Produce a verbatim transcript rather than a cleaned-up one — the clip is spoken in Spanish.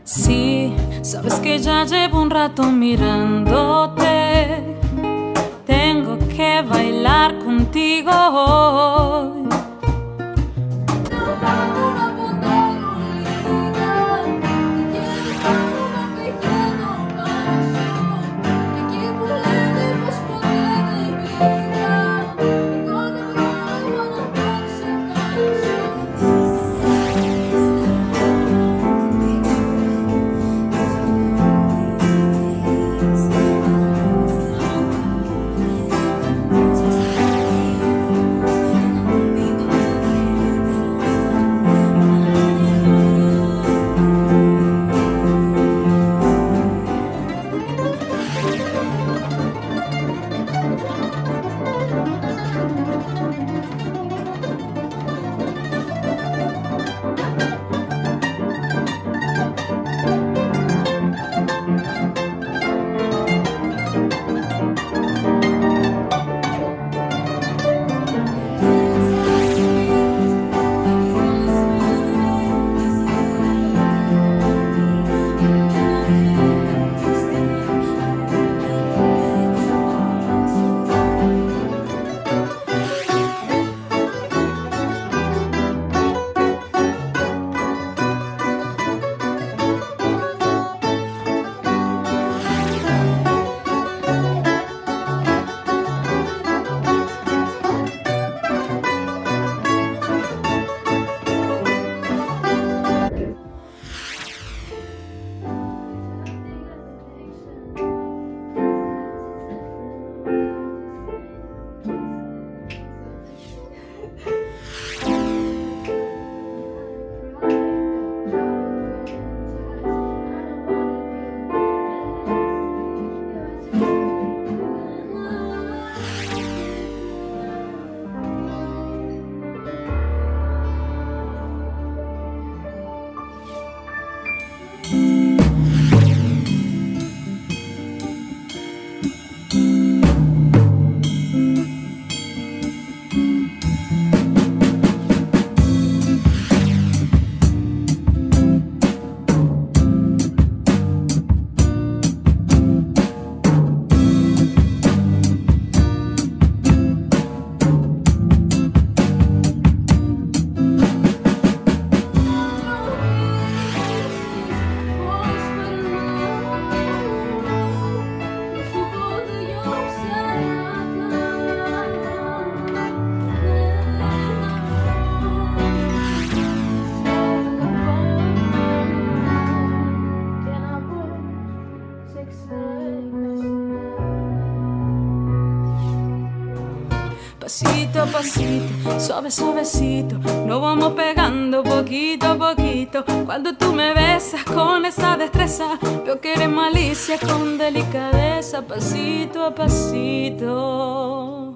Sí, sabes que ya llevo un rato mirándote. Tengo que bailar contigo hoy. Pasito a pasito, suave suavecito, nos vamos pegando poquito a poquito. Cuando tú me besas con esa destreza, veo que eres malicia con delicadeza. Pasito a pasito.